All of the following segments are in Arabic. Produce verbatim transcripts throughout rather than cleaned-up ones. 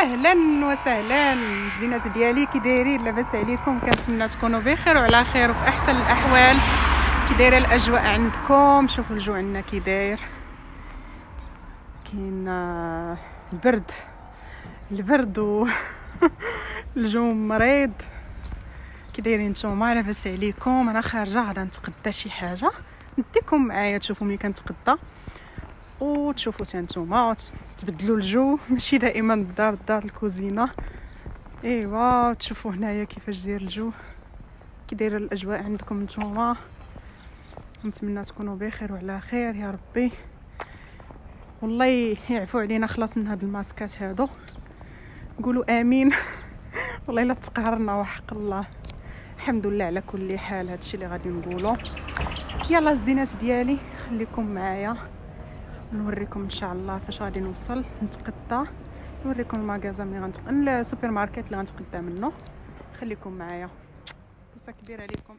اهلا وسهلا الزينات ديالي، كي دايرين؟ لاباس عليكم؟ كنتمنى تكونوا بخير وعلى خير وفي احسن الاحوال. كي دايره الاجواء عندكم؟ شوفوا الجو عندنا كي داير، كاين البرد البرد و الجو مريض. كي دايرين نتوما؟ لاباس عليكم؟ انا خارجه غادا نتقدى شي حاجه، نديكم معايا تشوفوا ملي كنتقدى وتشوفوا حتى نتوما تبدلوا الجو، ماشي دائما الدار الدار الكوزينه. ايوا تشوفوا هنايا كيفاش داير الجو، كي دايره الاجواء عندكم نتوما. نتمنى تكونوا بخير وعلى خير يا ربي. والله يعفو علينا خلاص من هاد الماسكات هادو، قولوا امين. والله الا تقهرنا وحق الله. الحمد لله على كل حال، هادشي اللي غادي نقولوا. يلا الزينات ديالي خليكم معايا، نوريكم ان شاء الله فاش غادي نوصل نتقدى، نوريكم المغازه ملي غنتقدى، السوبر ماركت اللي غنتقدى منه. خليكم معايا، بوسه كبيره عليكم.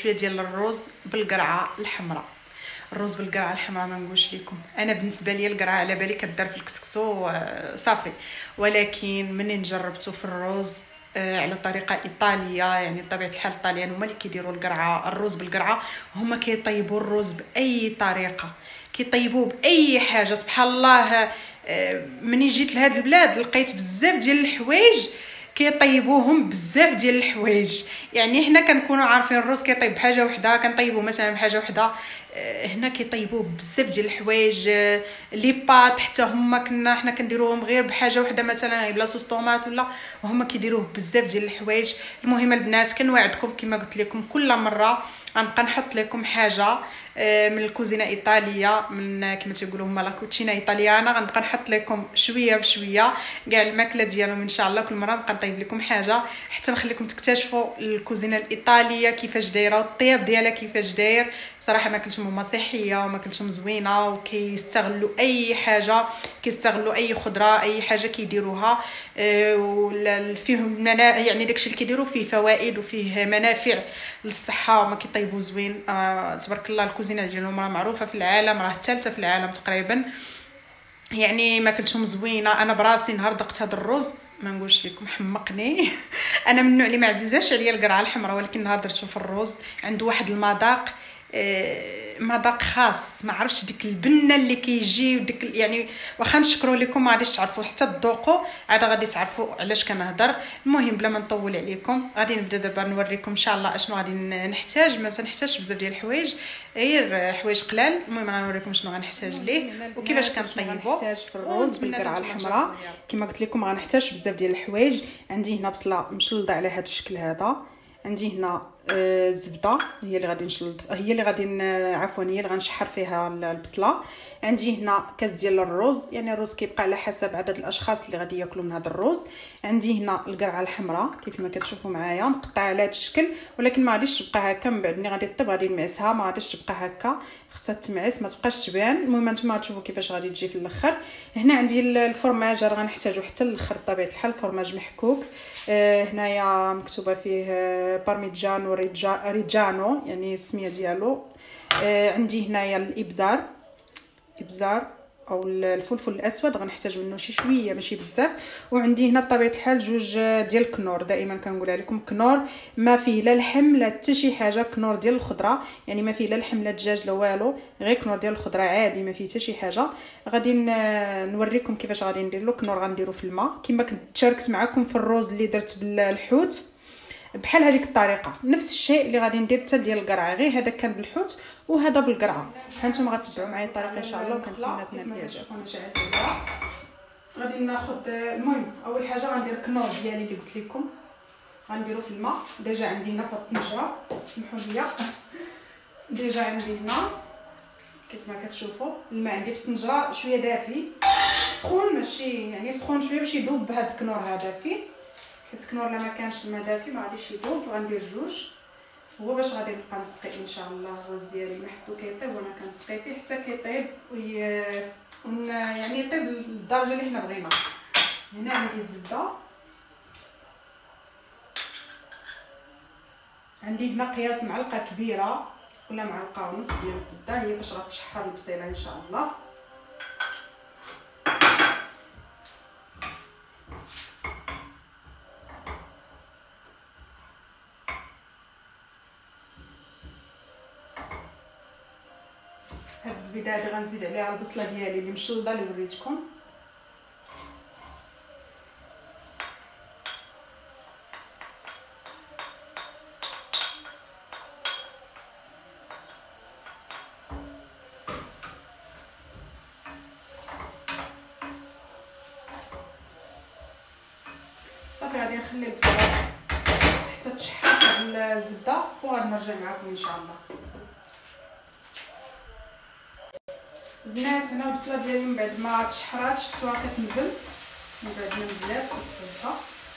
شويه ديال الروز بالقرعه الحمراء. الروز بالقرعه الحمراء ما نقولش لكم، انا بالنسبه لي القرعه على بالي كدار في الكسكسو صافي، ولكن منين جربته في الروز على طريقه ايطاليه، يعني بطبيعه الحال الطاليان هما اللي كيديروا القرعه الروز بالقرعه، هما كيطيبوا الروز باي طريقه، كيطيبوه باي حاجه سبحان الله. مني جيت لهاد البلاد لقيت بزاف ديال الحوايج كيطيبوهم بزاف ديال الحوايج. يعني حنا كنكونوا عارفين الروز كيطيب بحاجه وحده، كنطيبوه مثلا بحاجه وحده، هنا كيطيبوه بزاف ديال الحوايج. لي بات حتى هما كنا حنا كنديروهم غير بحاجه وحده، مثلا غير بلا صوص طوماط ولا، هما كيديروه بزاف ديال الحوايج. المهم البنات كنوعدكم كما قلت لكم كل مره غنبقى نحط لكم حاجه من الكوزينه ايطاليه، من كما تيقولوا هما لا كوتشينا ايطاليانا، غنبقى نحط لكم شويه بشويه كاع الماكله ديالهم ان شاء الله. كل مره نبقى نطيب لكم حاجه حتى نخليكم تكتشفوا الكوزينه الايطاليه كيفاش دايره والطياب ديالها كيفاش داير. صراحه ماكلتهم هما صحيه وماكلتهم زوينه، وكيستغلوا اي حاجه، كيستغلوا اي خضره اي حاجه كيديروها، أه فيهم منا يعني داكشي اللي كيديروا فيه فوائد وفيه منافع للصحه، وما كيطيبوا زوين. أه تبارك الله الكوزينه ديالهم راه معروفه في العالم، راه الثالثه في العالم تقريبا، يعني ماكلتهم زوينه. انا براسي نهار دقت هذا الرز ما نقولش لكم حمقني. انا من النوع اللي ما عزيزاش عليا القرعه الحمراء، ولكن نهار درتو في الرز عنده واحد المذاق، مذاق خاص، ما عرفتش ديك البنه اللي كيجي وديك يعني واخا نشكروا لكم ما غاديش تعرفوا حتى تذوقوا، عاد غادي تعرفوا علاش كنهضر. المهم بلا ما نطول عليكم غادي نبدا دابا نوريكم ان شاء الله اشنو غادي نحتاج. ما تنحتاجش بزاف ديال الحوايج، غير حوايج قلال. المهم غنوريكم شنو غنحتاج ليه وكيفاش كنطيبوا. غنحتاج في الرز بالقرعه الحمراء كما قلت لكم غنحتاج بزاف ديال الحوايج. عندي هنا بصله مشلضه على هذا الشكل هذا، عندي هنا الزبده هي اللي غادي نشلط، هي اللي غادي عفوا هي اللي غنشحر فيها البصله. عندي هنا كاس ديال الرز، يعني الرز كيبقى على حسب عدد الاشخاص اللي غادي ياكلوا من هذا الرز. عندي هنا القرعه الحمراء كيف ما كتشوفوا معايا مقطعه على هذا الشكل، ولكن ما غاديش تبقى هكا. من بعد ملي غادي طيب غادي نمعسها، ما غاديش تبقى هكا، خصها تمعس ما تبقاش تبان. المهم نتوما تشوفوا كيفاش غادي تجي في الاخر. هنا عندي الفرماج راه غنحتاجو حتى الاخر بطبيعه الحال، فرماج محكوك. آه هنايا مكتوبه فيه بارميجانو ريجانو يعني السميه ديالو. آه عندي هنايا الابزار ابزار او الفلفل الاسود غنحتاج منه شي شويه ماشي بزاف. وعندي هنا بطبيعه الحال جوج ديال الكنور، دائما كنقولها لكم كنور ما فيه لا لحم لا حتى شي حاجه، كنور ديال الخضره يعني ما فيه لا لحم لا دجاج لا والو، غير كنور ديال الخضره عادي ما فيه حتى شي حاجه. غادي نوريكم كيفاش غادي ندير له. كنور غنديرو في الماء كما كنت شاركت معكم في الروز اللي درت بالحوت، بحال هذيك الطريقه نفس الشيء اللي غادي ندير حتى ديال القرعه، غير هذا كان بالحوت وهذا بالقرعه. هانتوما غتبعوا معايا الطريقه ان شاء الله، وكنتمنى تنال يعجبكم. غادي ناخذ المهم اول حاجه غندير الكنور ديالي اللي قلت لكم غنديرو في الماء. ديجا عندي هنا في الطنجره، سمحوا لي ديجا عندي هنا كيف ما كتشوفوا الماء عندي في الطنجره شويه دافي سخون، ماشي يعني سخون شويه باش يذوب بهذا الكنور هذا فيه، حيت الكنور لما كانش الماء دافي ما غاديش يذوب. غندير جوج هو باش غادي نبقى نسقي ان شاء الله. الرز ديالي ما حدو كيطيب وانا كنسقي فيه حتى كيطيب وي... يعني يطيب للدرجه اللي حنا بغينا. هنا عندي الزبده، عندي هنا قياس معلقه كبيره ولا معلقه ونص ديال الزبده، هي باش غتشحر البصيله ان شاء الله. هاد الزبيده هادي غنزيد عليها البصله ديالي اللي مشلضه اللي وريتكم. صافي غادي نخلي البصله حتى تشحر هاد الزبده وغادي نرجع معكم ان شاء الله. البنات هنا البصله ديالي من بعد ما تشحرات شفتوها كتنزل، من بعد ما نزلات وسط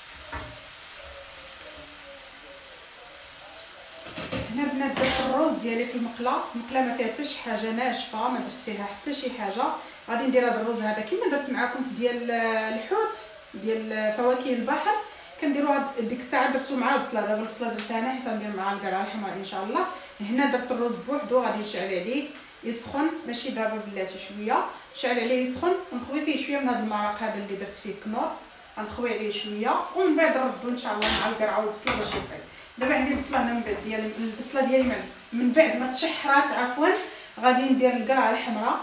هنا البنات درت الروز ديالي في المقله. المقله ما فيها حتى شي حاجه ناشفه، ما درت فيها حتى شي حاجه. غادي ندير هذا الرز هذا كما درت معكم في ديال الحوت ديال فواكه البحر، كنديروا هاد ديك الساعه درتو مع البصله. دابا البصله درتها انا حيت غندير مع القرعه الحمراء ان شاء الله. هنا درت الرز بوحدو، غادي نشعل عليه يسخن، ماشي دابا بلاتي شويه، نشعل عليه يسخن ونخوي فيه شويه من هذا المرق هذا اللي درت فيه الكنور، غنخوي عليه شويه ومن بعد نردو ان شاء الله مع القرعه والبصله باش يطيب. دابا عندي البصله هنا من بعد ديال البصله ديالي من بعد ما تشحرات عفوا غادي ندير القرعه الحمراء.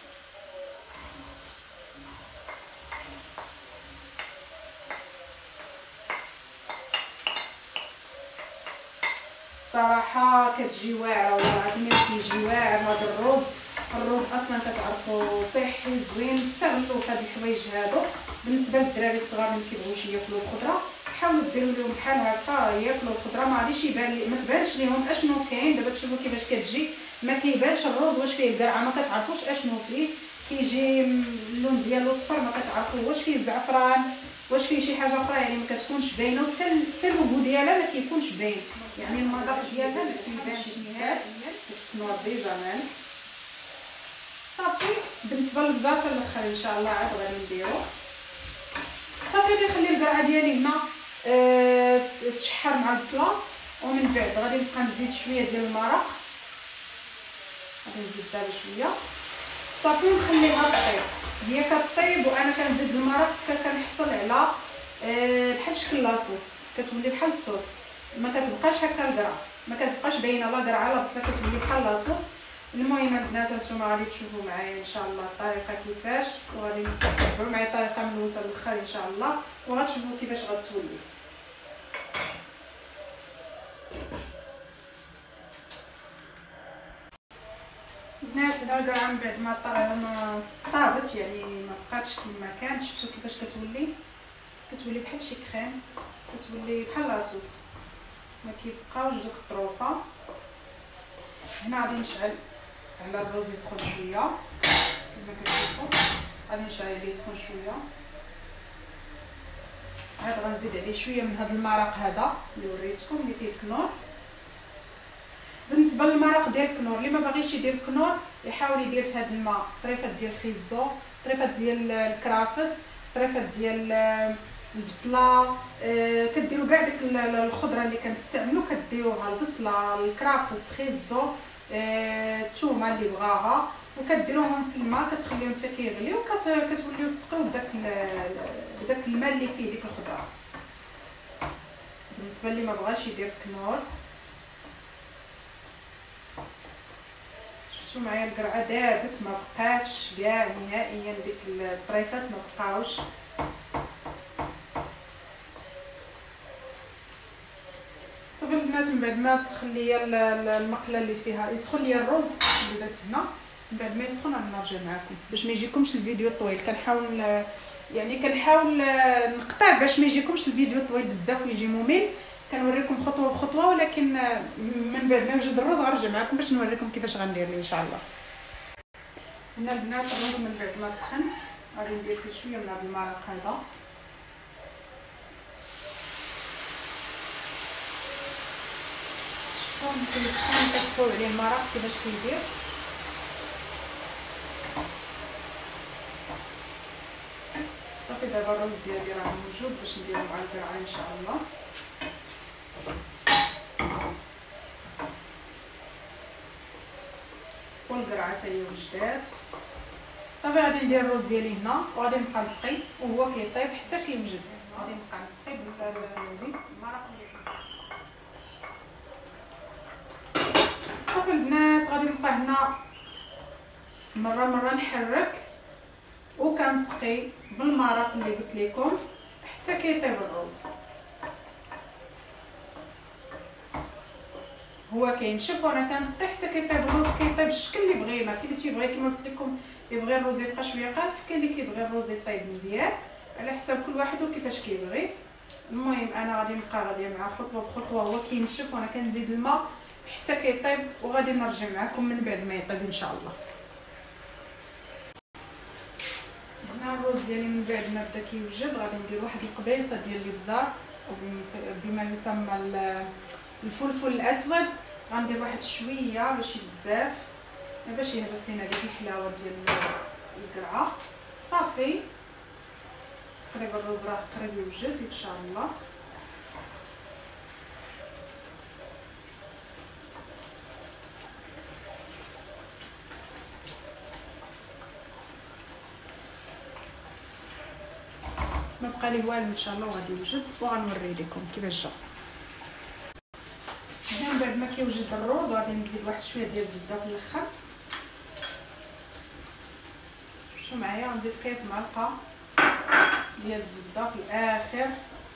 صراحه كتجي واعره والله العظيم، كيجي واعر هذا الرز. الرز اصلا كتعرفوا صحي زوين، استغلوا في هاد الحوايج هادو. بالنسبه للدراري الصغار اللي كيبغيوش ياكلوا الخضره حاولوا ديروا لهم بحال هكا ياكلوا الخضره، ما غاديش يبان ما تبانش ليهم اشنو كاين. دابا تشوفوا كيفاش كتجي، ما كيبانش الرز واش فيه القرعه، ما كتعرفوش اشنو فيه، كيجي اللون ديالو صفر، ما كتعرفوا واش فيه الزعفران واش فيه شي حاجه اخرى، يعني ما كتكونش باينه، وحتى حتى اللوغو ديالها ما كيكونش باين، يعني المذاق ديالها ما كيبانش نهائيا. كتكون ديجا مالح صافي. بالنسبه للبزاط الاخر ان شاء الله عاد غادي نديرو صافي. غادي نخلي القرعه ديالي هنا أه تشحر مع البصله، ومن بعد غادي نبقى نزيد شويه ديال المرق، غادي نزيد دابا شويه صافي ونخليها طيب. هي كطيب وانا كنزيد المرق حتى كنحصل على أه بحال شكل لاصوص، كتولي بحال الصوص، ما كتبقاش هكا القرعه، ما كتبقاش باينه لا قرعه لا بصله، كتولي بحال لاصوص. المهم البنات هانتوما غادي تشوفوا معايا ان شاء الله الطريقه كيفاش، وغادي تتبعوا معايا الطريقه من الاول حتى الاخر ان شاء الله، وغتشوفوا كيفاش غتولي. البنات هنا القرعه من بعد ما طابت يعني ما بقاتش كما كانت، شفتوا كيفاش كتولي، كتولي بحال شي كريم، كتولي بحال لاصوص، ما كيبقاوش دوك الطروفه. هنا غادي نشعل على الرز يسخن شويه كما كتشوفوا، غادي نشعل عليه يسخن شويه، عاد غنزيد عليه شويه من هذا المرق هذا اللي وريتكم اللي فيه الكنور. بالنسبه للمرق ديال الكنور اللي ما باغيش يدير الكنور يحاول يدير في هذا الماء طريفات ديال الخيزو، طريفات ديال الكرافس، طريفات ديال البصله، أه كديروا كاع ديك الخضره اللي كنستعملوا كديروها، البصله الكرافس خيزو الثومه اللي بغاها، وكديروهم في الماء كتخليهم حتى كيغليو، كتوليو تسقيو بداك بداك الماء اللي فيه ديك الخضره. بالنسبه اللي ما بغاش يدير الكنور شفتوا معايا القرعه دابت ما بقاتش كاع نهائيا، ديك الطريفات ما بقاوش. صافي البنات من بعد ما تسخن ليا المقله اللي فيها يسخن ليا الرز اللي درت هنا، من بعد ما يسخن غنرجع معكم باش ما يجيكمش الفيديو طويل. كنحاول يعني كنحاول نقطع باش ما يجيكمش الفيديو طويل بزاف ويجي ممل، كنوريكم خطوه بخطوه، ولكن من بعد ما يوجد الرز غنرجع معكم باش نوريكم كيفاش غندير ليه ان شاء الله. هنا البنات الرز من بعد ما سخن غادي ندير فيه شويه من هذا المرق هذا، ممكن نكتفوا عليه المرق كيفاش كيدير. صافي دابا الرز ديالي راه موجود باش نديرو مع القرعه ان شاء الله. والقرعه حتى هي وجدات. صافي غادي ندير الرز ديالي هنا وغادي نبقى نسقي وهو كيطيب حتى كيوجد، غادي نبقى نسقي بالرز ديالي المرق. صافي البنات غادي نبقى هنا مره مره نحرك وكنسقي بالمرق اللي قلت لكم حتى كيطيب الرز. هو كينشف وانا كنسقي حتى كيطيب الرز، كيطيب الشكل اللي بغينا. كاين اللي تيبغي كما قلت لكم يبغي الرز يبقى شويه قاصح، كاين اللي كيبغي الرز يطيب مزيان، على حساب كل واحد وكيفاش كيبغي. المهم انا غادي نبقى غاديه مع خطوه بخطوه، هو كينشف وانا كنزيد الماء حتى كيطيب، وغادي نرجع معكم من بعد ما يطيب ان شاء الله. هنا الرز ديالي من بعد ما بدا كيوجد غادي ندير واحد القبيصه ديال الابزار بما يسمى الفلفل الاسود، غندير واحد شويه ماشي بزاف باش يهبس لينا ديك الحلاوه ديال القرعه. صافي تقريبا الرز راه قريب يوجد ان شاء الله. ما بقى لي والو ان شاء الله وغادي يوجد وغنوري لكم كيفاش جا. هنا من بعد ما كيوجد الروز غادي نزيد واحد شويه ديال الزبده في الاخر. شفتوا معايا غنزيد قياس معلقه ديال الزبده في الاخر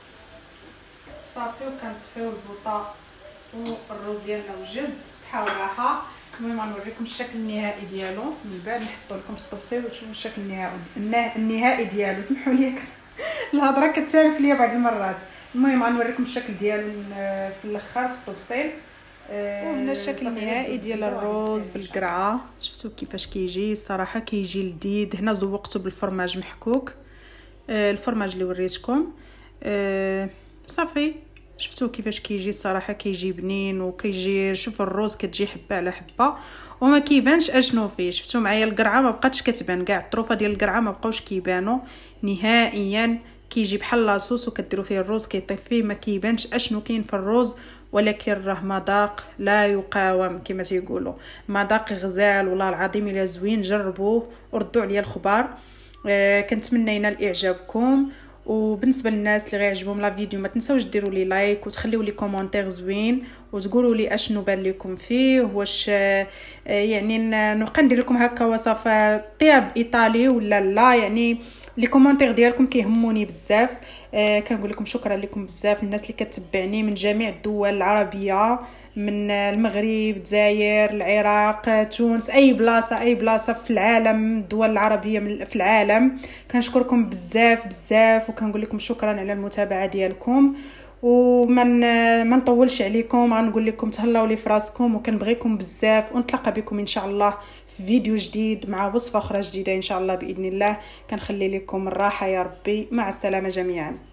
صافي، وكنطفيو البوطه والروز ديالنا وجد بصحه وراحه. المهم غنوريكم الشكل النهائي ديالو من بعد نحطو لكم في الطبسيل وتشوفوا الشكل النهائي النهائي ديالو. سمحوا لي الهضره كتالف ليا بعض المرات. المهم غنوريكم الشكل ديالو في الاخر في الطبسيل. وهنا الشكل النهائي ديال الروز بالقرعه. شفتوا كيفاش كيجي؟ الصراحه كيجي لذيذ. هنا زوقته بالفرماج محكوك، الفرماج اللي وريتكم صافي. شفتوا كيفاش كيجي؟ الصراحه كيجي بنين وكيجي، شوف الروز كتجي حبه على حبه وما كيبانش اشنو فيه. شفتوا معايا القرعه ما بقاتش كتبان كاع، الطروفه ديال القرعه ما بقاوش كيبانوا نهائيا. كيجي بحال لاصوص وكديروا فيه الروز كيطيب فيه، ما كيبانش اشنو كاين في الروز، ولكن راه مذاق لا يقاوم كما تيقولوا. مذاق غزال والله العظيم الا زوين. جربوه وردوا عليا الخبار. آه كنتمنى ينال اعجابكم. وبالنسبه للناس اللي غيعجبهم لا فيديو ما تنساوش ديروا لي لايك وتخليوا لي كومونتير زوين وتقولوا لي اشنو بان لكم فيه. واش يعني نبقى ندير لكم هكا وصفه طياب ايطالي ولا لا؟ يعني لي كومونتير ديالكم كيهموني بزاف. آه كنقول لكم شكرا لكم بزاف الناس اللي كتتبعني من جميع الدول العربيه، من المغرب، الجزائر، العراق، تونس، اي بلاصه اي بلاصه في العالم، الدول العربيه في العالم. كنشكركم بزاف بزاف وكنقول لكم شكرا على المتابعه ديالكم. ومن ما نطولش عليكم غنقول لكم تهلاو لي فراسكم وكنبغيكم بزاف، ونتلاقى بكم ان شاء الله في فيديو جديد مع وصفه اخرى جديده ان شاء الله باذن الله. كنخلي لكم الراحه يا ربي. مع السلامه جميعا.